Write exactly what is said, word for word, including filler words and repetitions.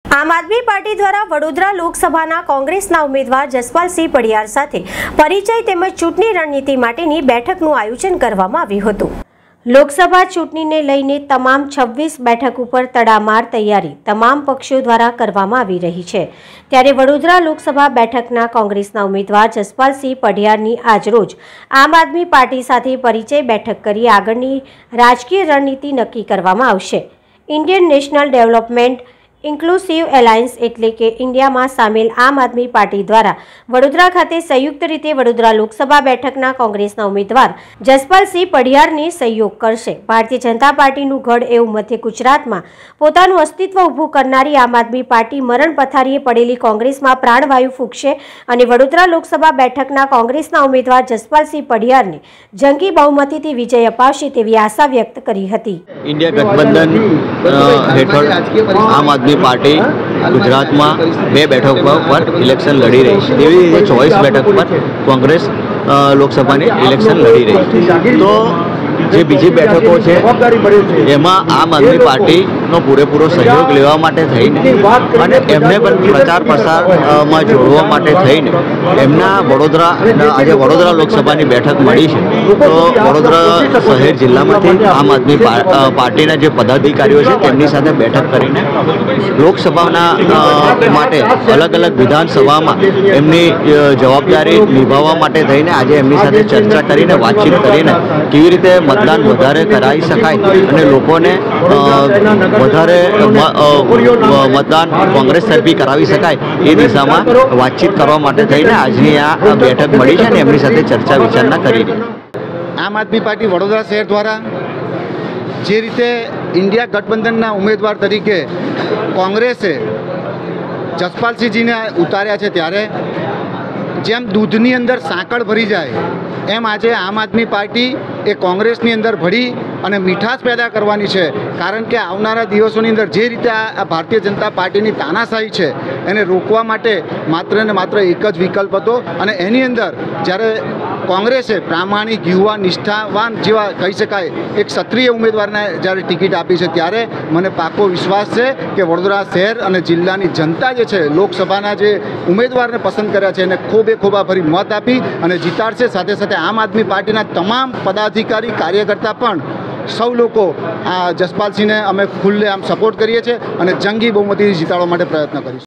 આમ આદમી પાર્ટી દ્વારા વડોદરા લોકસભાના કોંગ્રેસના ઉમેદવાર જસપાલસિંહ પડિયાર સાથે પરિચય તેમજ ચૂંટણી રણનીતિ માટેની બેઠકનું આયોજન કરવામાં આવ્યું હતું। લોકસભા ચૂંટણીને લઈને તમામ છવ્વીસ બેઠક ઉપર તડામાર તૈયારી તમામ પક્ષો દ્વારા કરવામાં આવી રહી છે। ત્યારે વડોદરા લોકસભા બેઠકના કોંગ્રેસના ઉમેદવાર જસપાલસિંહ પડિયારની આજરોજ આમ આદમી પાર્ટી સાથે પરિચય બેઠક કરી આગળની રાજકીય રણનીતિ નક્કી કરવામાં આવશે। Indian national development inclusive alliance એટલે કે ઇન્ડિયામાં સામેલ આમ આદમી પાર્ટી દ્વારા વડોદરા ખાતે સંયુક્ત રીતે વડોદરા લોકસભા બેઠકના કોંગ્રેસના ઉમેદવાર જસપાલસિંહ પડિયારને સહયોગ કરશે। ભારતીય જનતા પાર્ટીનું ગઢ એવું મધ્ય ગુજરાતમાં પોતાનું અસ્તિત્વ ઊભું કરનારી આમ આદમી પાર્ટી મરણ પથારીએ પડેલી કોંગ્રેસમાં પ્રાણવાયુ ફૂંકશે અને વડોદરા લોકસભા બેઠકના કોંગ્રેસના ઉમેદવાર જસપાલસિંહ પડિયારને જંગી બહુમતીથી વિજય અપાવશે તેવી આશા વ્યક્ત કરી હતી। इंडिया गठबंधन हेठળ आम आदमी पार्टी गुजरात में बे बैठक पर इलेक्शन लड़ी रही है। तेवी रीते चौबीस बैठक पर कांग्रेस लोकसभा ने इलेक्शन लड़ी रही है। तो જે બીજી બેઠકો છે એમાં આમ આદમી પાર્ટીનો પૂરેપૂરો સહયોગ લેવા માટે થઈને અને એમને પણ પ્રચાર પ્રસારમાં જોડવા માટે થઈને એમના વડોદરા આજે વડોદરા લોકસભાની બેઠક મળી છે। તો વડોદરા શહેર જિલ્લામાંથી આમ આદમી પાર્ટીના જે પદાધિકારીઓ છે તેમની સાથે બેઠક કરીને લોકસભાના માટે અલગ અલગ વિધાનસભામાં એમની જવાબદારી નિભાવવા માટે થઈને આજે એમની સાથે ચર્ચા કરીને વાતચીત કરીને કેવી રીતે मतदान વધારે કરાવી શકાય અને લોકોને વધારે મતદાન કોંગ્રેસ તરફી કરાવી શકાય એ દિશામાં વાતચીત કરવા માટે થઈને આજની આ બેઠક મળી છે અને એમની સાથે ચર્ચા વિચારણા કરી છે। આમ આદમી પાર્ટી વડોદરા શહેર દ્વારા જે રીતે ઇન્ડિયા ગઠબંધનના ઉમેદવાર તરીકે કોંગ્રેસે જસપાલસિંહજીને ઉતાર્યા છે ત્યારે જેમ દૂધની અંદર સાંકળ ભરી જાય એમ આજે આમ આદમી પાર્ટી એ કોંગ્રેસની અંદર ભળી અને મીઠાશ પેદા કરવાની છે। કારણ કે આવનારા દિવસોની અંદર જે રીતે આ ભારતીય જનતા પાર્ટીની તાનાશાહી છે એને રોકવા માટે માત્ર ને માત્ર એક જ વિકલ્પ હતો અને એની અંદર જ્યારે કોંગ્રેસે પ્રામાણિક યુવા નિષ્ઠાવાન જેવા કહી શકાય એક ક્ષત્રિય ઉમેદવારને જ્યારે ટિકિટ આપી છે ત્યારે મને પાકો વિશ્વાસ છે કે વડોદરા શહેર અને જિલ્લાની જનતા જે છે લોકસભાના જે ઉમેદવારને પસંદ કર્યા છે એને ખોબે ખોબા ભરી મત આપી અને જીતાડશે। સાથે સાથે આમ આદમી પાર્ટીના તમામ પદાધિકારી કાર્યકર્તા પણ સૌ લોકો આ જસપાલસિંહને અમે ખુલ્લે આમ સપોર્ટ કરીએ છીએ અને જંગી બહુમતીથી જીતાડવા માટે પ્રયત્ન કરીશું।